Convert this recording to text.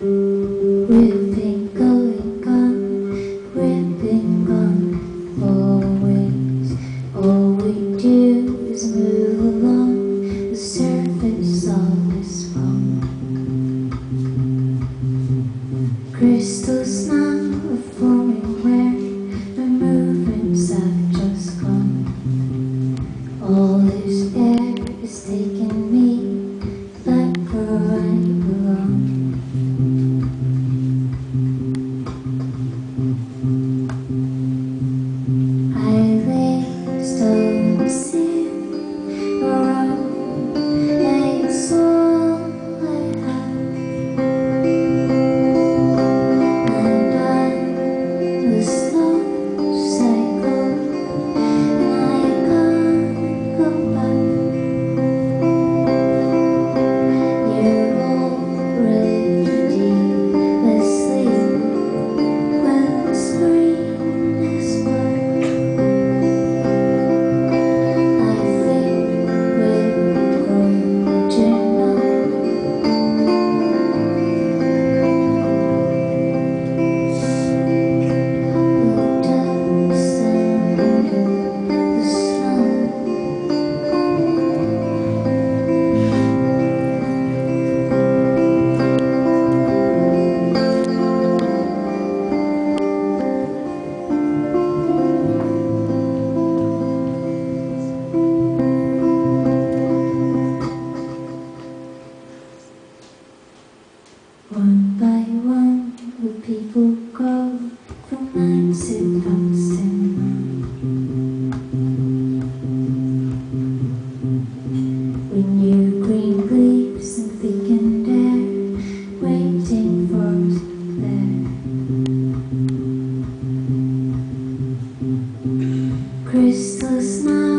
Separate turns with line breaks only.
We've been going on, we've been gone always. All we do is move along the surface of this wrong. Crystals now are forming where the movements have just gone. All this air is taking me back where I belong. I lay still in the sea, around, and it's all I have. And I'm the slow cycle, and I can't go back. You're already asleep when the screen is black. I think we're going to know. The dust and the snow. One by one, the people go from mindset constant. With new green leaves and thickened air, waiting for us there. Crystals now